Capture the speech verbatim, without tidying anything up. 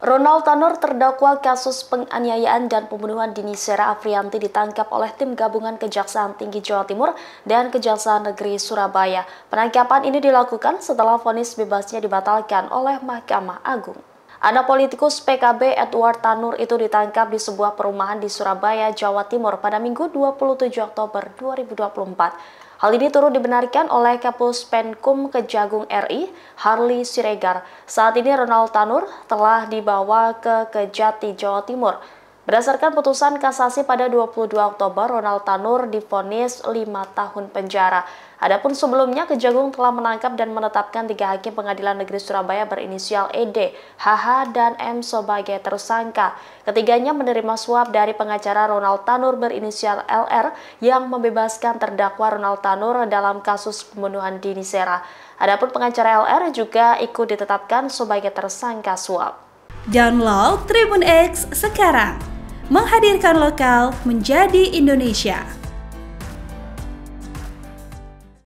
Ronald Tanur, terdakwa kasus penganiayaan dan pembunuhan Dini Sera Afriyanti, ditangkap oleh tim gabungan Kejaksaan Tinggi Jawa Timur dan Kejaksaan Negeri Surabaya. Penangkapan ini dilakukan setelah vonis bebasnya dibatalkan oleh Mahkamah Agung. Anak politikus P K B Edward Tanur itu ditangkap di sebuah perumahan di Surabaya, Jawa Timur pada Minggu dua puluh tujuh Oktober dua ribu dua puluh empat. Hal ini turut dibenarkan oleh Kapus Penkum Kejagung R I, Harley Siregar. Saat ini Ronald Tanur telah dibawa ke Kejati, Jawa Timur. Berdasarkan putusan kasasi pada dua puluh dua Oktober, Ronald Tanur divonis lima tahun penjara. Adapun sebelumnya, Kejagung telah menangkap dan menetapkan tiga hakim Pengadilan Negeri Surabaya berinisial E D, H H, dan M sebagai tersangka. Ketiganya menerima suap dari pengacara Ronald Tanur berinisial L R yang membebaskan terdakwa Ronald Tanur dalam kasus pembunuhan Dini Sera. Adapun pengacara L R juga ikut ditetapkan sebagai tersangka suap. Download Tribun X sekarang, menghadirkan lokal menjadi Indonesia.